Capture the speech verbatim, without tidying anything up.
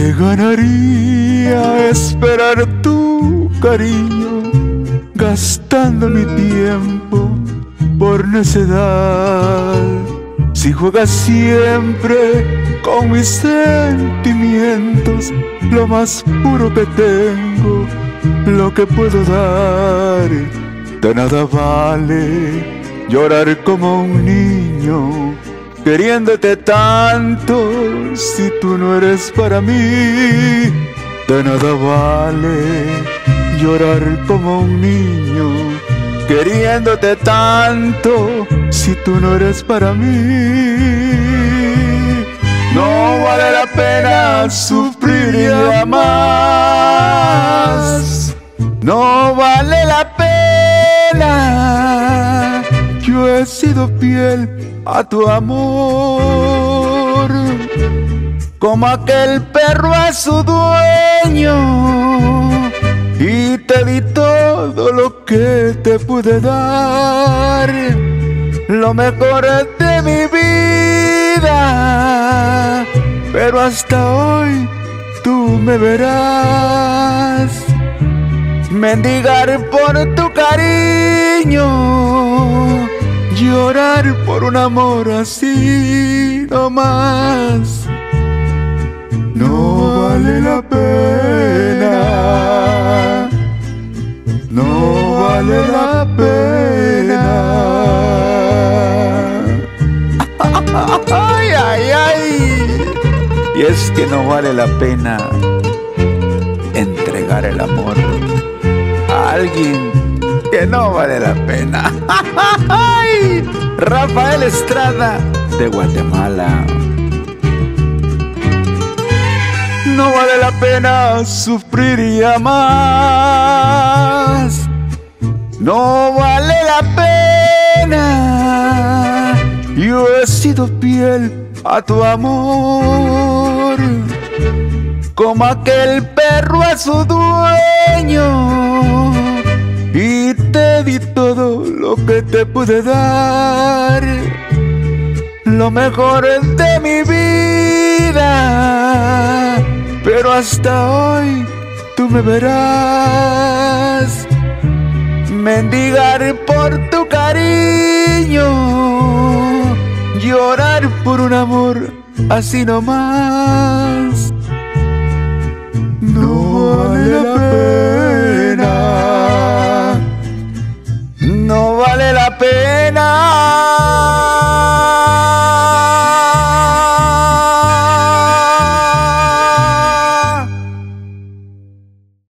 ¿Qué ganaría esperar tu cariño, gastando mi tiempo por necedad? Si juegas siempre con mis sentimientos, lo más puro que tengo, lo que puedo dar, de nada vale llorar como un niño, queriéndote tanto si tú no eres para mí. De nada vale llorar como un niño, queriéndote tanto si tú no eres para mí. No vale la pena sufrir y más, no vale la pena. Yo he sido fiel a tu amor, como aquel perro a su dueño, y te di todo lo que te pude dar, lo mejor de mi vida. Pero hasta hoy tú me verás mendigar por tu cariño, llorar por un amor así nomás. No vale la pena, no vale la pena. Ay, ay, ay. Y es que no vale la pena entregar el amor a alguien que no vale la pena. Ay, Rafael Estrada de Guatemala. No vale la pena sufrir y amar, no vale la pena. Yo he sido fiel a tu amor, como aquel perro a su dueño, y te di todo lo que te pude dar, lo mejor de mi vida. Pero hasta hoy tú me verás mendigar por tu cariño, llorar por un amor así nomás.